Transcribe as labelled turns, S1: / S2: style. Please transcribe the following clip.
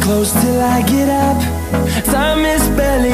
S1: close till I get up. Time is barely